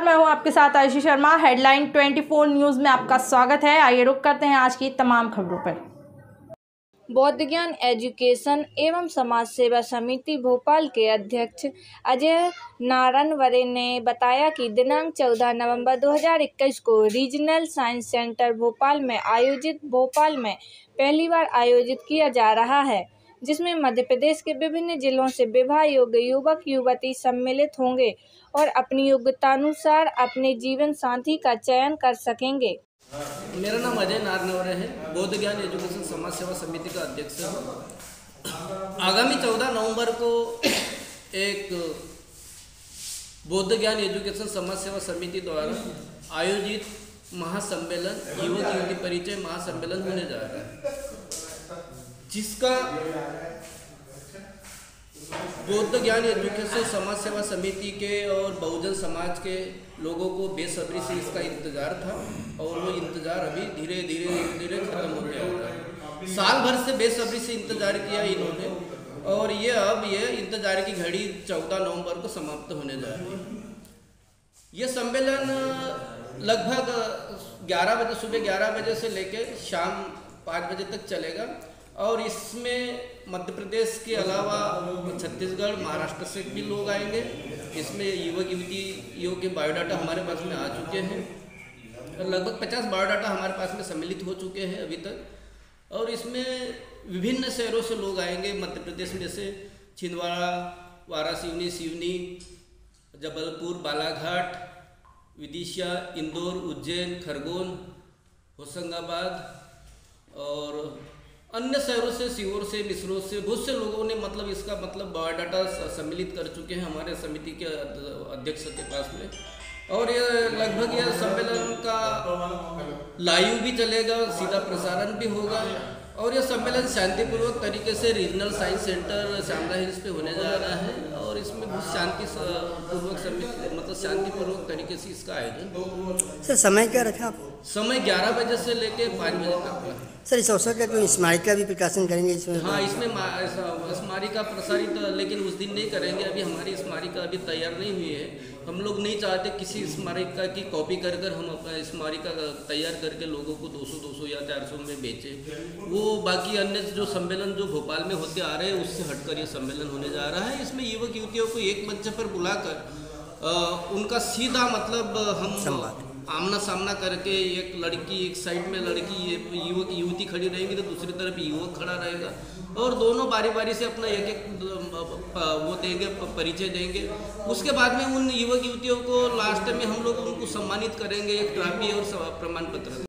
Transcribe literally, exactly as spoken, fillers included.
मैं हूं आपके साथ आयुषी शर्मा। हेडलाइन चौबीस न्यूज़ में आपका स्वागत है। आइए रुक करते हैं आज की तमाम खबरों पर। बौद्ध ज्ञान एजुकेशन एवं समाज सेवा समिति भोपाल के अध्यक्ष अजय नारायणवरे ने बताया कि दिनांक चौदह नवंबर दो हज़ार इक्कीस को रीजनल साइंस सेंटर भोपाल में आयोजित भोपाल में पहली बार आयोजित किया जा रहा है, जिसमें मध्य प्रदेश के विभिन्न जिलों से विवाह योग्य युवक युवती सम्मिलित होंगे और अपनी योग्यतानुसार अपने जीवन साथी का चयन कर सकेंगे। मेरा नाम अजय नारायणवरे है, बौद्ध ज्ञान एजुकेशन समाज सेवा समिति का अध्यक्ष हूँ। आगामी चौदह नवंबर को एक बौद्ध ज्ञान एजुकेशन समाज सेवा समिति द्वारा आयोजित महासम्मेलन युवक युवती परिचय महासम्मेलन होने जा रहा है, जिसका बौद्ध ज्ञान एजुकेशन समाज सेवा समिति के और बहुजन समाज के लोगों को बेसब्री से इसका इंतजार था और वो इंतजार अभी धीरे धीरे धीरे खत्म हो गया। साल भर से बेसब्री से इंतजार किया इन्होंने और ये अब ये इंतजार की घड़ी चौदह नवंबर को समाप्त होने जा रही है। ये सम्मेलन लगभग ग्यारह बजे सुबह ग्यारह बजे से लेकर शाम पाँच बजे तक चलेगा और इसमें मध्य प्रदेश के अलावा छत्तीसगढ़ महाराष्ट्र से भी लोग आएंगे। इसमें युवक युवतियों के बायोडाटा हमारे पास में आ चुके हैं, लगभग पचास बायोडाटा हमारे पास में सम्मिलित हो चुके हैं अभी तक। और इसमें विभिन्न शहरों से लोग आएंगे मध्य प्रदेश में, जैसे छिंदवाड़ा, वाराणसी, सिवनी, जबलपुर, बालाघाट, विदिशा, इंदौर, उज्जैन, खरगोन, होशंगाबाद और अन्य शहरों से, सीहोर से, मिसरोद से बहुत से लोगों ने मतलब इसका मतलब बायोडाटा सम्मिलित कर चुके हैं हमारे समिति के अध्यक्ष के पास में। और ये लगभग यह सम्मेलन का लाइव भी चलेगा, सीधा प्रसारण भी होगा और यह सम्मेलन शांतिपूर्वक तरीके से regional science centre Shyamla hills पे होने जा रहा है और इसमें बहुत शांति पूर्वक समिति मतलब शांतिपूर्वक तरीके से इसका आयोजन। सर समय क्या रखा आप? समय ग्यारह बजे से लेकर पाँच बजे तक। सर इस अवसर का कोई स्मारिका भी प्रकाशन करेंगे इसमें? हाँ, इसमें स्मारिका प्रसारित लेकिन उस दिन नहीं करेंगे। अभी हमारी स्मारिका अभी तैयार नहीं हुई है। हम लोग नहीं चाहते किसी स्मारिका की कॉपी कर कर हम अपना स्मारिका तैयार करके लोगों को दो सौ दो सौ या चार सौ में बेचें। वो बाकी अन्य जो सम्मेलन जो भोपाल में होते आ रहे हैं उससे हटकर ये सम्मेलन होने जा रहा है। इसमें युवक युवतियों को एक मंच पर बुलाकर उनका सीधा मतलब हम आमना सामना करके, एक लड़की एक साइड में लड़की युवक युवती खड़ी रहेंगी तो दूसरी तरफ युवक खड़ा रहेगा और दोनों बारी बारी से अपना एक एक वो देंगे, परिचय देंगे। उसके बाद में उन युवक युवतियों को लास्ट में हम लोग उनको सम्मानित करेंगे, एक ट्रॉफी और प्रमाण पत्र।